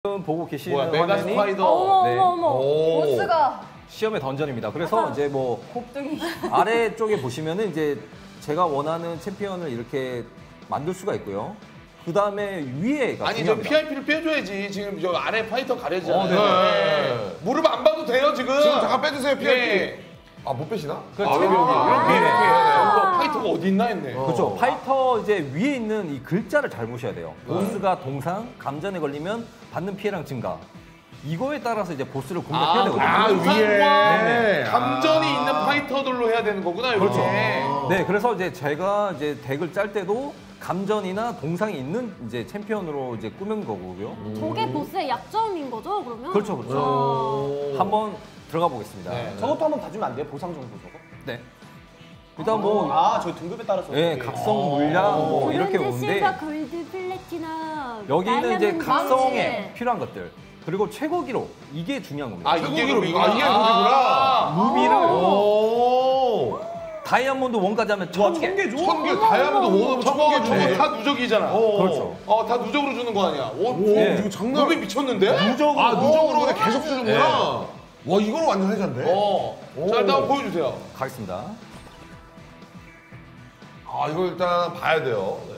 지금 보고 계시는 뭐야, 메가 화면이 스파이더. 어머. 보스가 시험의 던전입니다. 그래서 이제 뭐 곱등이. 아래쪽에 보시면은 이제 제가 원하는 챔피언을 이렇게 만들 수가 있고요. 그 다음에 위에가 아니 저 중요합니다. PIP를 빼줘야지. 지금 저 아래 파이터 가려지잖아요. 네. 무릎 안 봐도 돼요 지금. 지금 잠깐 빼주세요, PIP. 네. 아, 못 빼시나? 그렇죠. 여기 이렇게 파이터가 어디 있나 했네. 그렇죠. 파이터 이제 위에 있는 이 글자를 잘 보셔야 돼요. 보스가 동상, 감전에 걸리면 받는 피해량 증가. 이거에 따라서 이제 보스를 공략해야 되거든요. 위에 감전이 있는 파이터들로 해야 되는 거구나. 이렇게. 그렇죠. 네, 그래서 이제 제가 이제 덱을 짤 때도 감전이나 동상이 있는 이제 챔피언으로 이제 꾸민 거고요. 저게 보스의 약점인 거죠, 그러면? 그렇죠, 그렇죠. 한번 들어가 보겠습니다. 네. 저것도 한번 봐주면 안 돼요? 보상 정보 저거? 네. 일단 뭐 저 등급에 따라서. 예, 각성, 물량 뭐 이렇게 브론즈, 오는데 실버, 골드, 플래티넘, 여기는 이제 다이아몬드, 각성에 망치. 필요한 것들. 그리고 최고 기록 이게 중요한 겁니다. 아 이게 기록, 룰이구나. 이게 룰이구나. 루비를 오. 다이아몬드 원까지 하면 1000개. 줘? 1000개 다이아몬드 원하면 저거 1000개 저거 줘. 다 누적이잖아. 그렇죠. 다 누적으로 주는 거 아니야. 네. 이거 장난. 루비 미쳤는데? 누적으로. 아, 누적으로 그냥 계속 주는구나. 네. 와, 이거는 완전 해잔데. 자 일단 한번 보여주세요. 가겠습니다. 아, 이거 일단 봐야 돼요. 네.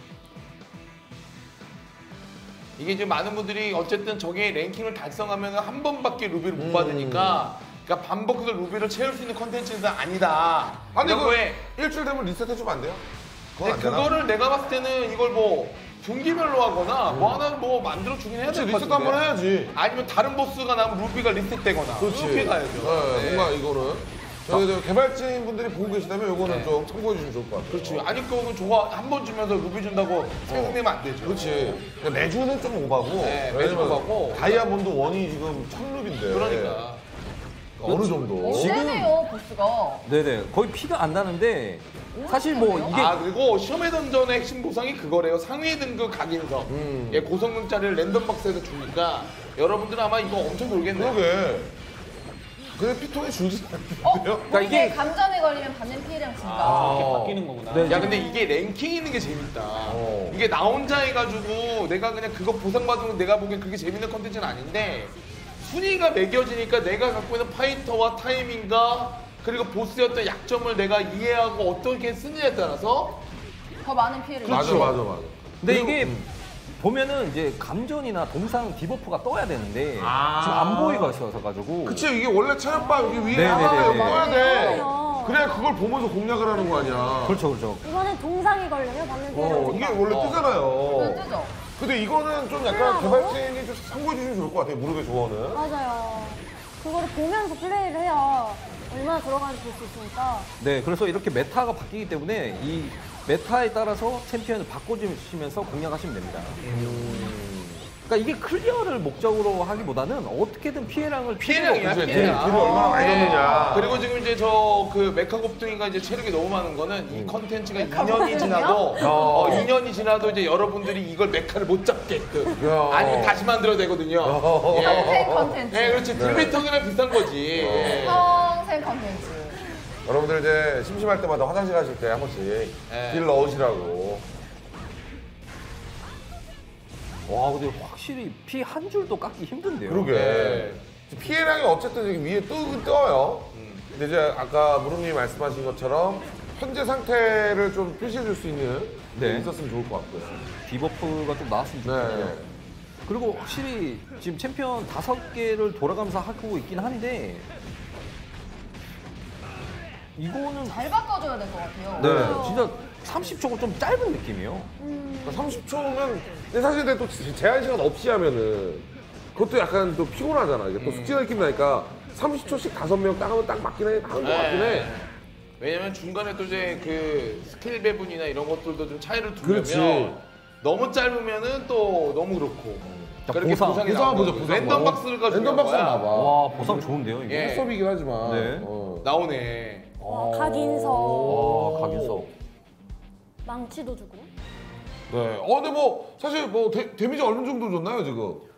이게 이제 많은 분들이 어쨌든 저게 랭킹을 달성하면 한 번밖에 루비를 못 받으니까 그러니까 반복해서 루비를 채울 수 있는 컨텐츠는 아니다. 아니, 이런 이거 거에 일주일 되면 리셋 해주면 안 돼요? 그건 안 근데 되나? 그거를 내가 봤을 때는 이걸 뭐 분기별로 하거나 뭐 하나 뭐 만들어 주긴 해야 그렇지, 될 것 리셋 같은데. 한번 해야지. 아니면 다른 보스가 나면 루비가 리셋되거나 그렇지. 이렇게 가야죠. 네, 뭔가 이거는. 저희 개발진 분들이 보고 계시다면 이거는 네. 좀 참고해 주시면 좋을 것 같아요. 그렇지. 아니 그거는 저거 한 번 주면서 루비 준다고 생각내면 안 되죠. 그렇지. 그러니까 매주는 좀 오바고. 네, 매주 왜냐면 오바고. 다이아몬드 원이 지금 1000룹인데. 그러니까. 어느 정도. 세네요, 보스가. 네네. 거의 피가 안 나는데 사실 뭐 이게 아 그리고 시험의 던전의 핵심 보상이 그거래요. 상위 등급 각인석. 예, 고성능짜리를 랜덤 박스에서 주니까 여러분들은 아마 이거 엄청 놀겠네요. 그러게. 근데 피통이 줄지 않는데요? 그러니까 이게 감전에 걸리면 받는 피해량 증가. 이렇게 바뀌는 거구나. 네. 야 근데 이게 랭킹 있는 게 재밌다. 이게 나 혼자 해가지고 내가 그냥 그거 보상받으면 내가 보기엔 그게 재밌는 컨텐츠는 아닌데 순위가 매겨지니까 내가 갖고 있는 파이터와 타이밍과 그리고 보스의 어떤 약점을 내가 이해하고 어떻게 쓰느냐에 따라서 더 많은 피해를 맞아, 맞아, 맞아. 근데 이게 보면은 이제 감전이나 동상 디버프가 떠야 되는데 지금 안 보이고 있어서 가지고 그치, 이게 원래 체력바 여기 위에 네네네네. 하나에 떠야 돼. 맞아요. 그래야 그걸 보면서 공략을 하는 거 아니야. 그렇죠, 그렇죠. 이거는 동상이 걸리면 받는 피해량 이게 증가. 원래 뜨잖아요. 뜨죠. 근데 이거는 좀 약간 개발진이 좀 참고해 주시면 좋을 것 같아요, 무릎의 조언은. 맞아요. 그거를 보면서 플레이를 해야 얼마나 들어가는지 볼 수 있으니까. 네, 그래서 이렇게 메타가 바뀌기 때문에 이 메타에 따라서 챔피언을 바꿔주시면서 공략하시면 됩니다. 그러니까 이게 클리어를 목적으로 하기보다는 어떻게든 피해량을 피해량이야, 그치, 피해량. 딜을 얼마나 많이 넣느냐. 그리고 지금 이제 저 그 메카 곱등이가 이제 체력이 너무 많은 거는 이 컨텐츠가 2년이 지나도 2년이 지나도 이제 여러분들이 이걸 메카를 못 잡게끔 야. 아니 다시 만들어야 되거든요. 평생 컨텐츠. 네, 그렇지. 들매텅이랑 비슷한 거지. 예. 평생 컨텐츠. 여러분들 이제 심심할 때마다 화장실 가실 때 한 번씩 딜 넣으시라고. 와, 근데 확실히 피 한 줄도 깎기 힘든데요. 그러게. 네. 피해량이 어쨌든 여기 위에 뜨긴 떠요. 근데 이제 아까 무릎님이 말씀하신 것처럼 현재 상태를 좀 표시해 줄 수 있는 게 네. 있었으면 좋을 것 같고요. 디버프가 좀 나왔으면 좋겠네요. 네. 그리고 확실히 지금 챔피언 5개를 돌아가면서 하고 있긴 한데 이거는 잘 바꿔줘야 될 것 같아요. 네, 진짜 30초가 좀 짧은 느낌이에요. 30초면 근데 사실 근데 또 제한 시간 없이 하면은 그것도 약간 또 피곤하잖아. 이게 또 숙제가 있긴 나니까 30초씩 5명 딱 하면 딱 맞긴 해. 하는 것 같긴 해. 왜냐면 중간에 또 이제 그 스킬 배분이나 이런 것들도 좀 차이를 그렇지. 두려면 너무 짧으면은 또 너무 그렇고 그렇게 보상, 보상이 보상 나오고 보자, 보상 랜덤 봐. 박스가 랜덤 중요한 박스 거야. 봐봐. 와, 보상 좋은데요, 이게? 예. 수업이긴 하지만. 네. 나오네. 각인석. 와, 각인석. 망치도 주고. 네. 근데 뭐 사실 뭐 데미지 어느 정도 줬나요 지금?